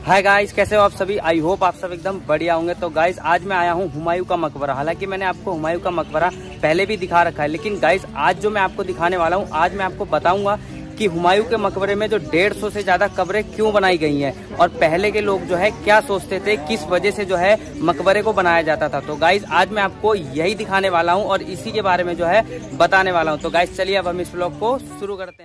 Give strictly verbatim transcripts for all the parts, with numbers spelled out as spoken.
Hi guys, कैसे हो आप सभी। आई होप आप सब एकदम बढ़िया होंगे। तो गाइस आज मैं आया हूँ हुमायूं का मकबरा। हालांकि मैंने आपको हुमायूं का मकबरा पहले भी दिखा रखा है, लेकिन गाइस आज जो मैं आपको दिखाने वाला हूँ, आज मैं आपको बताऊंगा कि हुमायूं के मकबरे में जो डेढ़ सौ से ज्यादा कब्रें क्यों बनाई गई हैं और पहले के लोग जो है क्या सोचते थे, किस वजह से जो है मकबरे को बनाया जाता था। तो गाइस आज मैं आपको यही दिखाने वाला हूँ और इसी के बारे में जो है बताने वाला हूँ। तो गाइस चलिए अब हम इस व्लॉग को शुरू करते हैं।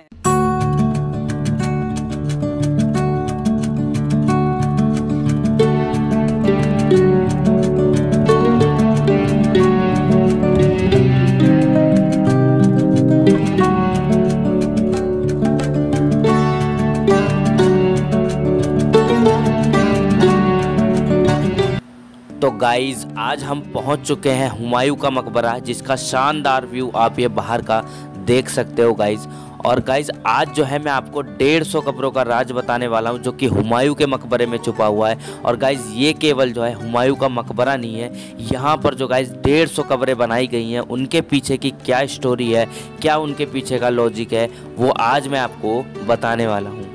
तो गाइज आज हम पहुंच चुके हैं हुमायूं का मकबरा, जिसका शानदार व्यू आप ये बाहर का देख सकते हो गाइज। और गाइज आज जो है मैं आपको डेढ़ सौ कब्रों का राज बताने वाला हूं जो कि हुमायूं के मकबरे में छुपा हुआ है। और गाइज ये केवल जो है हुमायूं का मकबरा नहीं है, यहाँ पर जो गाइज डेढ़ सौ कब्रें बनाई गई हैं, उनके पीछे की क्या स्टोरी है, क्या उनके पीछे का लॉजिक है, वो आज मैं आपको बताने वाला हूँ।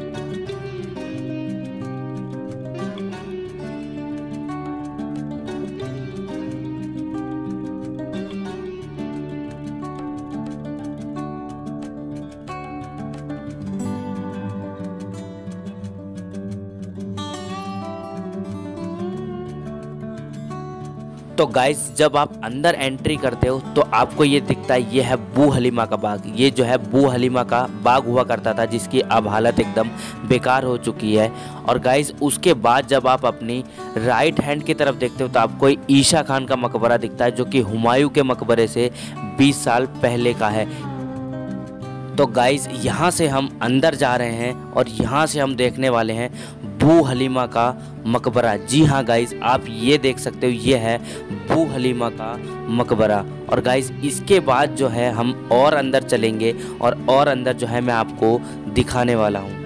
तो गाइस जब आप अंदर एंट्री करते हो तो आपको ये दिखता है, ये है बू हलीमा का बाग। ये जो है बू हलीमा का बाग हुआ करता था, जिसकी अब हालत एकदम बेकार हो चुकी है। और गाइस उसके बाद जब आप अपनी राइट हैंड की तरफ देखते हो तो आपको ईशा खान का मकबरा दिखता है, जो कि हुमायूं के मकबरे से बीस साल पहले का है। तो गाइस यहाँ से हम अंदर जा रहे हैं और यहाँ से हम देखने वाले हैं बू हलीमा का मकबरा। जी हाँ गाइस, आप ये देख सकते हो, ये है बू हलीमा का मकबरा। और गाइस इसके बाद जो है हम और अंदर चलेंगे और और अंदर जो है मैं आपको दिखाने वाला हूँ।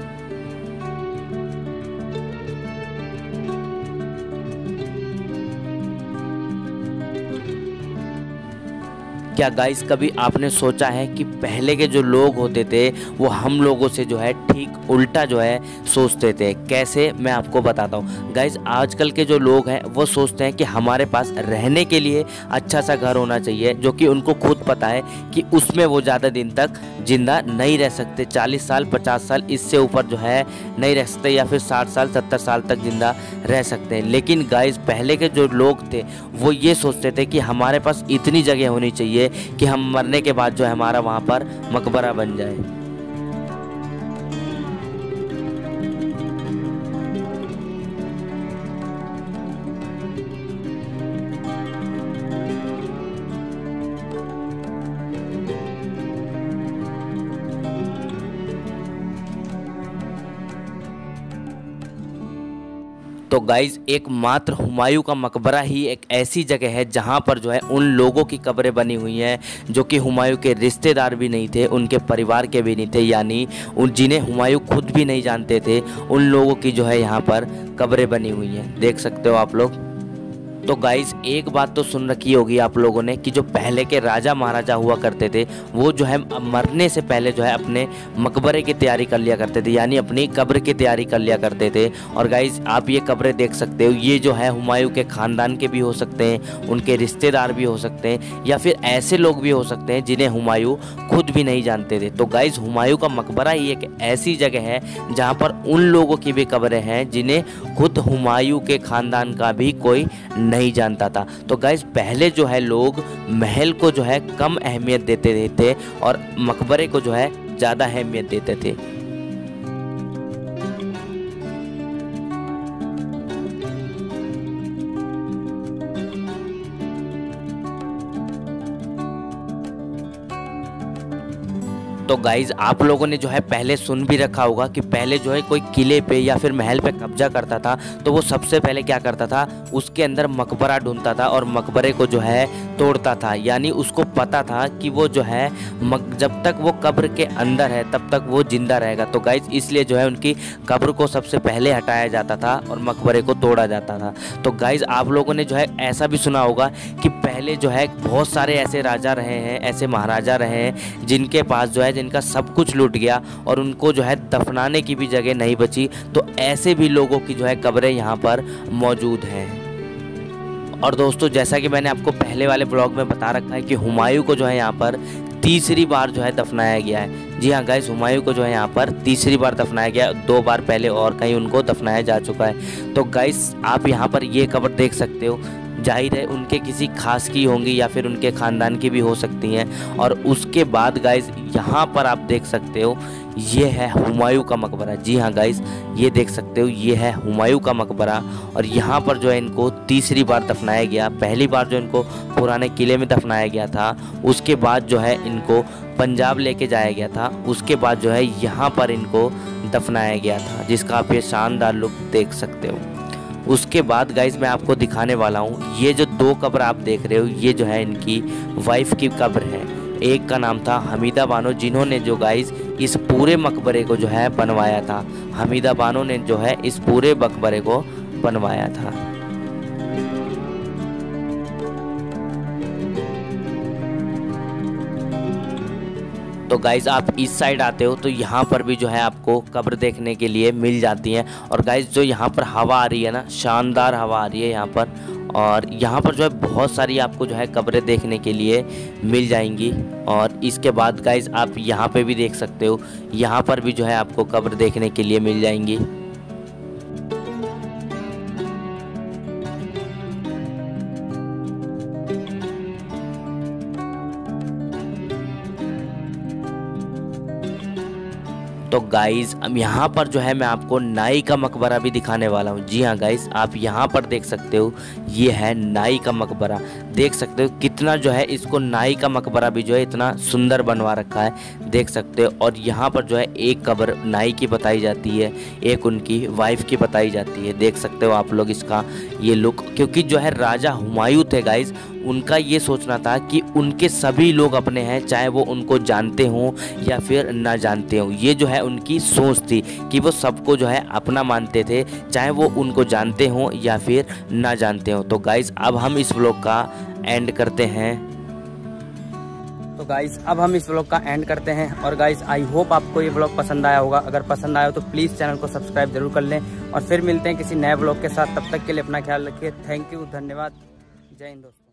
क्या गाइस कभी आपने सोचा है कि पहले के जो लोग होते थे वो हम लोगों से जो है ठीक उल्टा जो है सोचते थे। कैसे, मैं आपको बताता हूँ। गाइस आजकल के जो लोग हैं वो सोचते हैं कि हमारे पास रहने के लिए अच्छा सा घर होना चाहिए, जो कि उनको खुद पता है कि उसमें वो ज़्यादा दिन तक जिंदा नहीं रह सकते। चालीस साल पचास साल इससे ऊपर जो है नहीं रह सकते, या फिर साठ साल सत्तर साल तक जिंदा रह सकते हैं। लेकिन गाइस पहले के जो लोग थे वो ये सोचते थे कि हमारे पास इतनी जगह होनी चाहिए कि हम मरने के बाद जो है हमारा वहाँ पर मकबरा बन जाए। तो गाइज एकमात्र हुमायूं का मकबरा ही एक ऐसी जगह है जहां पर जो है उन लोगों की कब्रें बनी हुई हैं जो कि हुमायूं के रिश्तेदार भी नहीं थे, उनके परिवार के भी नहीं थे, यानी उन जिन्हें हुमायूं खुद भी नहीं जानते थे, उन लोगों की जो है यहाँ पर कब्रें बनी हुई हैं। देख सकते हो आप लोग। तो गाइस एक बात तो सुन रखी होगी आप लोगों ने कि जो पहले के राजा महाराजा हुआ करते थे वो जो है मरने से पहले जो है अपने मकबरे की तैयारी कर लिया करते थे, यानी अपनी कब्र की तैयारी कर लिया करते थे। और गाइस आप ये कब्रें देख सकते हो, ये जो है हुमायूं के ख़ानदान के भी हो सकते हैं, उनके रिश्तेदार भी हो सकते हैं, या फिर ऐसे लोग भी हो सकते हैं जिन्हें हुमायूं खुद भी नहीं जानते थे। तो गाइस हुमायूं का मकबरा ही एक ऐसी जगह है जहाँ पर उन लोगों की भी कब्रें हैं जिन्हें खुद हुमायूं के ख़ानदान का भी कोई नहीं जानता था। तो गाइस पहले जो है लोग महल को जो है कम अहमियत देते थे और मकबरे को जो है ज़्यादा अहमियत देते थे। तो गाइज आप लोगों ने जो है पहले सुन भी रखा होगा कि पहले जो है कोई किले पे या फिर महल पे कब्जा करता था तो वो सबसे पहले क्या करता था, उसके अंदर मकबरा ढूंढता था और मकबरे को जो है तोड़ता था। यानी उसको पता था कि वो जो है मक, जब तक वो कब्र के अंदर है तब तक वो जिंदा रहेगा। तो गाइज इसलिए जो है उनकी कब्र को सबसे पहले हटाया जाता था और मकबरे को तोड़ा जाता था। तो गाइज आप लोगों ने जो है ऐसा भी सुना होगा कि पहले जो है बहुत सारे ऐसे राजा रहे हैं, ऐसे महाराजा रहे हैं जिनके पास जो है इनका सब कुछ लूट गया और उनको जो है दफनाने की भी जगह नहीं बची। तो ऐसे भी लोगों की जो है कब्रें यहाँ पर मौजूद हैं। और दोस्तों जैसा कि मैंने आपको पहले वाले ब्लॉग में बता रखा है कि हुमायूं को जो है यहाँ पर तीसरी बार जो है दफनाया गया है। जी हाँ गाइस, हुमायूं को जो है यहाँ पर तीसरी बार दफनाया गया, दो बार पहले और कहीं उनको दफनाया जा चुका है। तो गाइस आप यहाँ पर ये कब्र देख सकते हो, जाहिर है उनके किसी खास की होंगी या फिर उनके ख़ानदान की भी हो सकती हैं। और उसके बाद गाइस यहाँ पर आप देख सकते हो ये है हुमायूं का मकबरा। जी हाँ गाइस, ये देख सकते हो ये है हुमायूं का मकबरा। और यहाँ पर जो है इनको तीसरी बार दफनाया गया। पहली बार जो इनको पुराने किले में दफनाया गया था, उसके बाद जो है इनको पंजाब लेके जाया गया था, उसके बाद जो है यहाँ पर इनको दफनाया गया था, जिसका आप ये शानदार लुक देख सकते हो। उसके बाद गाइस मैं आपको दिखाने वाला हूँ ये जो दो कब्र आप देख रहे हो, ये जो है इनकी वाइफ की कब्र है। एक का नाम था हमीदा बानो, जिन्होंने जो गाइस इस पूरे मकबरे को जो है बनवाया था। हमीदा बानो ने जो है इस पूरे मकबरे को बनवाया था। तो गाइज़ आप इस साइड आते हो तो यहाँ पर भी जो है आपको कब्र देखने के लिए मिल जाती हैं। और गाइज़ जो यहाँ पर हवा आ रही है ना, शानदार हवा आ रही है यहाँ पर। और यहाँ पर जो है बहुत सारी आपको जो है कब्रें देखने के लिए मिल जाएंगी। और इसके बाद गाइज़ आप यहाँ पे भी देख सकते हो, यहाँ पर भी जो है आपको कब्र देखने के लिए मिल जाएंगी। तो गाइज़ अब यहाँ पर जो है मैं आपको नाई का मकबरा भी दिखाने वाला हूँ। जी हाँ गाइज़, आप यहाँ पर देख सकते हो ये है नाई का मकबरा। देख सकते हो कितना जो है इसको नाई का मकबरा भी जो है इतना सुंदर बनवा रखा है, देख सकते हो। और यहाँ पर जो है एक कब्र नाई की बताई जाती है, एक उनकी वाइफ की बताई जाती है। देख सकते हो आप लोग इसका ये लुक, क्योंकि जो है राजा हुमायूं थे गाइज़, उनका ये सोचना था कि उनके सभी लोग अपने हैं, चाहे वो उनको जानते हों या फिर ना जानते हों। ये जो है उनकी सोच थी कि वो सबको जो है अपना मानते थे, चाहे वो उनको जानते हों या फिर ना जानते हों। तो गाइज़ अब हम इस व्लॉग का एंड करते हैं। तो गाइज़ अब हम इस व्लॉग का एंड करते हैं। और गाइज़ आई होप आपको ये व्लॉग पसंद आया होगा। अगर पसंद आया हो तो प्लीज़ चैनल को सब्सक्राइब जरूर कर लें। और फिर मिलते हैं किसी नए व्लॉग के साथ, तब तक के लिए अपना ख्याल रखिए। थैंक यू, धन्यवाद, जय हिंद दोस्तों।